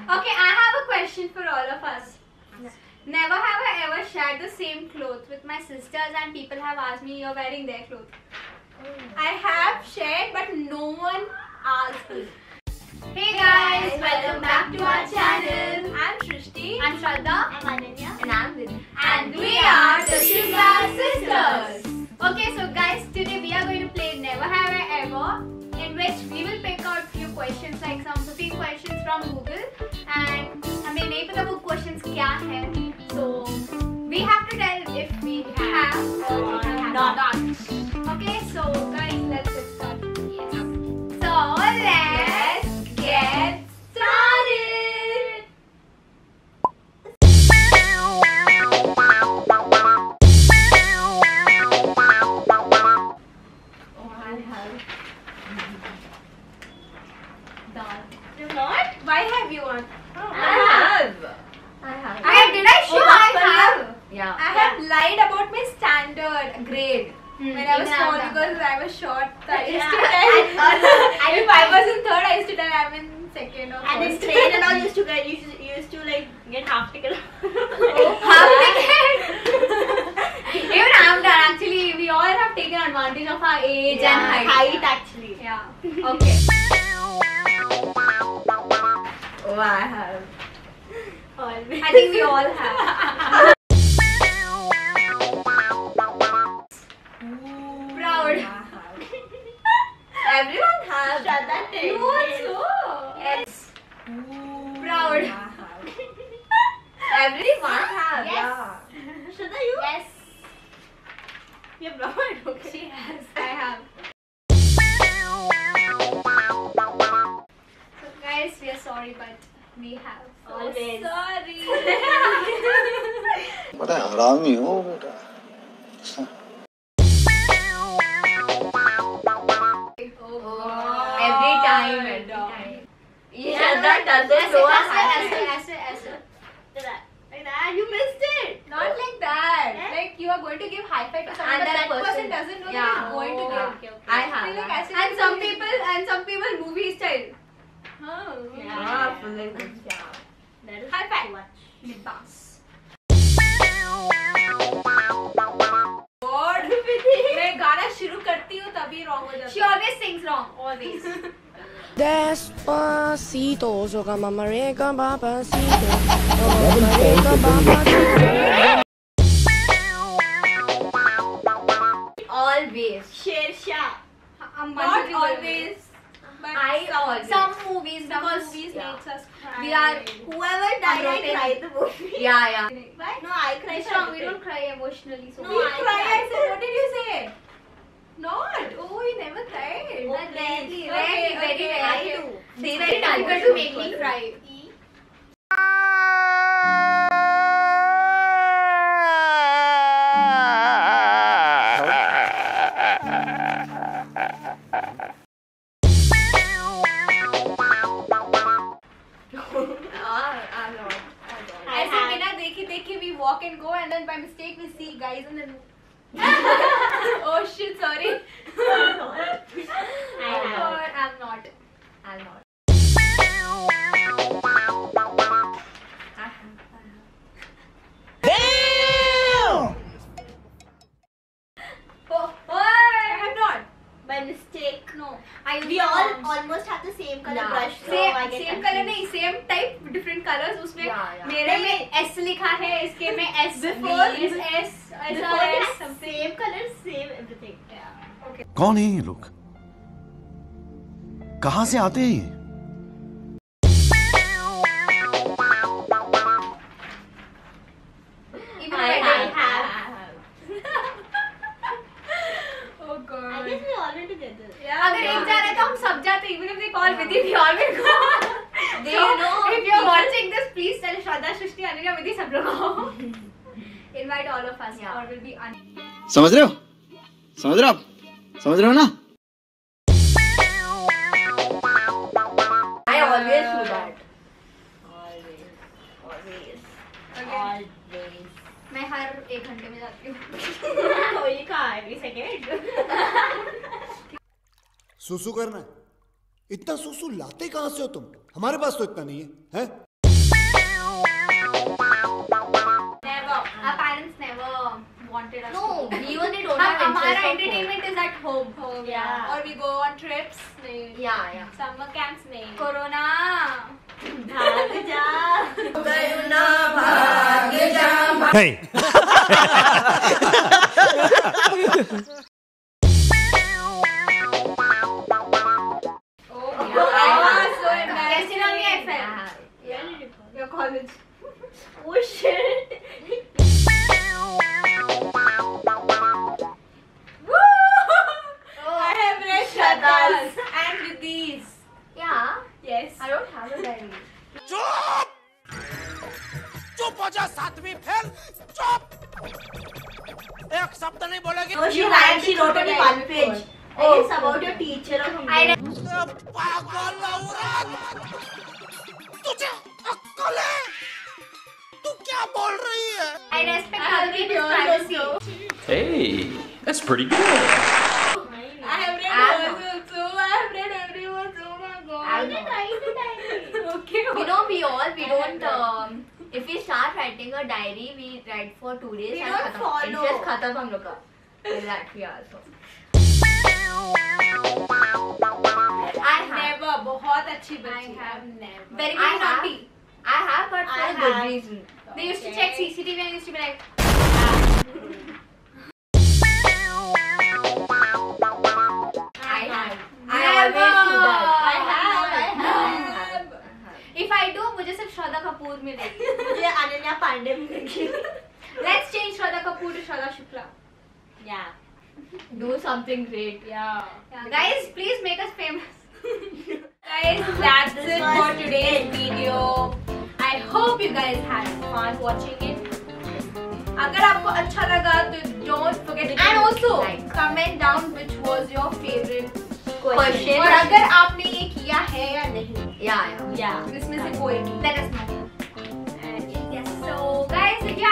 Okay, I have a question for all of us. Never have I ever shared the same clothes with my sisters and people have asked me you're wearing their clothes. I have shared but no one asked me. Hey guys, welcome back to our channel. I'm Shrishti. I'm Shraddha. I'm Ananya. And I'm Vidhi. And we are the Shivla Sisters. Okay, so guys, today we are going to play Never Have I Ever, in which we will pick out few questions, like some 15 questions from Google, and हमें नहीं पता वो questions क्या है, so we have to tell if we have or not. Okay, so guys, let's get started. Yes. So let's get started. Not? Why have you one? I have. Did I show I have? Yeah. I have lied about my standard grade when I was small because I was short. I used to tell. If I was in third, I used to tell I'm in second or And in first. train and all used to like get half ticket. Half ticket. Even I'm done. Actually, we all have taken advantage of our age and height. Actually. Yeah. Okay. Oh, I have. Always. I think we all have. Proud. Everyone has. Shraddha You also. Yes. Proud. Everyone has. Yes. Yeah. Shraddha, you? Yes. You're proud. Okay. She has. I have. So guys, we are sorry, but we have. So Always. sorry. बड़ा हरामी हो बेटा. Every time. Shraddha doesn't know a height. ऐसे. Like that, you missed it. Not like that. Like you are going to give high five to someone, And but that that person person doesn't know yeah. that he's going to give. Okay. I have. Like that. ऐसे and some people movie style. Yeah, full like this. Yeah. That is High five. too much. Pass. God, Vidhi. मैं गाना शुरू करती हूँ तभी wrong हो जाता है. She always sings wrong. Always. Despacito, soca mamarega papacito, mamarega papacito. Always. Shersha. Not always. But some movies Because, makes us cry. We are whoever died, I cried the movie. Yeah. Why? No, I cried. It's wrong. We don't cry emotionally. So No, we I cry. cried. I said, what did you say? Not. Oh, you never cried. Oh, rarely, Okay, very okay, rare. okay. I do. It's very difficult to make me cry. ऐसे बिना देखे we walk and go, and then by mistake we see guys and then oh shit, sorry. I'm not. Oh, I have not. By mistake. No. We all almost have the same color brush. So I get Same confused. color नहीं, same type, different colors. उसमें मेरे में S लिखा है, इसके में S Before is S, Before ऐसा we S. had same color, same everything. कौन है ये लोग? कहां से आते हैं ये? Even I have. Oh god. I guess we all went together. अगर एक जा रहा है तो हम सब जाते हैं. Even if they call Vidhi, we all will go. They So, know. If you're watching this, please tell Shraddha, Shrishti, Ananya, Vidhi, सब लोग आओ. Invite all of us, or will be समझ रहे हो? समझ रहे हो ना? I always do that. Always. Okay. मैं हर 1 घंटे में जाती हूँ. कोई का every second. सुसु करना है? इतना सुसु लाते कहाँ से हो तुम? हमारे पास तो इतना नहीं है, हैं? parents never wanted us No, to go. we only don't have हमारा interest of entertainment is at home. Yeah. Or we go on trips. नहीं. Yeah. Summer camps नहीं. Corona. भाग जा करुणा भाग्य जाम Hey! So embarrassing only I felt. Your college. Oh shit. I have read Shraddha's and with these. Yeah. Yes. I don't have a diary. चुप हो जा सातवीं fail चुप एक शब्द नहीं बोलेगी No, she wrote only one page. Oh. It's about your teacher or something. I read. पागल औरत तुझे अक्ल है तू क्या बोल रही है I respect Harpreet's privacy. Hey, that's pretty good. I have read hers also. I have read everyone's. Oh my god. I know. Okay. You know, we don't. If we start writing a diary, we write for 2 days. We and don't khatam. follow. It's just khatam hum log ka. Exactly also. I have. Never. बहुत अच्छी बच्ची. I have never. Very very naughty. I have, but for I a good have. reason. They used to check CCTV and used to be like. I have. I Never. always do that. I have. have. If I do, मुझे सिर्फ श्रद्धा कपूर मिलेगी. मुझे अनन्या पांडे मिलेगी. Let's change Shraddha Kapoor to Shraddha Shukla. Yeah. Do something great. Yeah. Guys, please make us famous. Guys, that's it for today's video. I hope you guys had fun watching it. अगर आपको अच्छा लगा तो don't forget and also comment down which was your favorite question. और अगर आपने ये किया है या नहीं. Yeah. इसमें से कोई भी. Let us know. And yes, so guys, if you